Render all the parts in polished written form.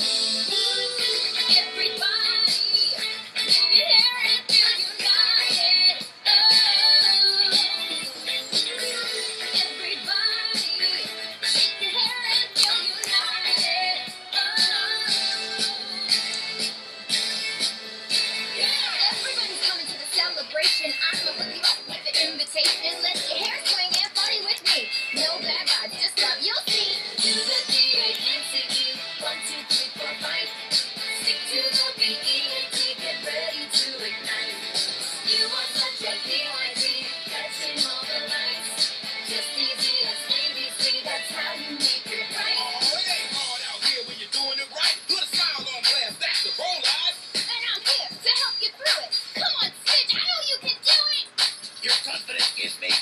Celebration, I'ma hook you up with the invitation. Let your hair swing and party with me. No bad vibes, just love. You'll see. Do the D-A-N-C-E. 1, 2, 3, 4, 5. Stick to the B-E-A-T. Get ready to ignite. You are such a D-Y-T. Catching all the lights. Just easy as ABC. That's how you make it right. Oh, it ain't hard out here when you're doing it right. Put a smile on glass, that's the roll eyes. And I'm here to help you through it. Come on, Stitch, I know you can do it. Your confidence gives me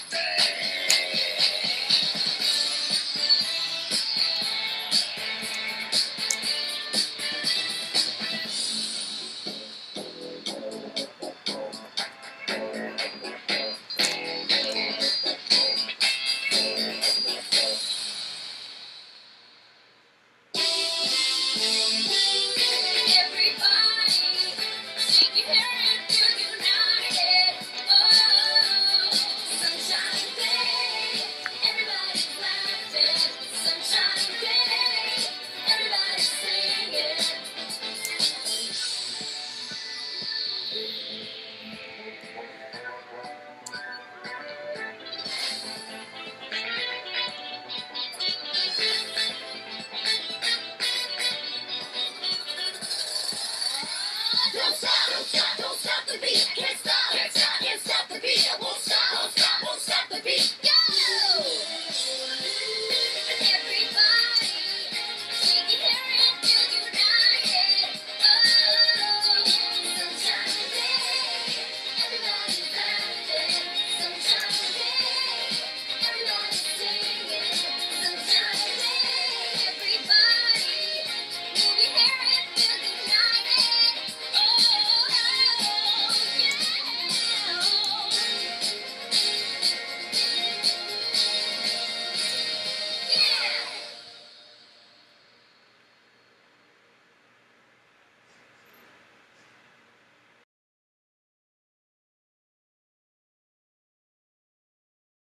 Don't stop the beat, can't stop.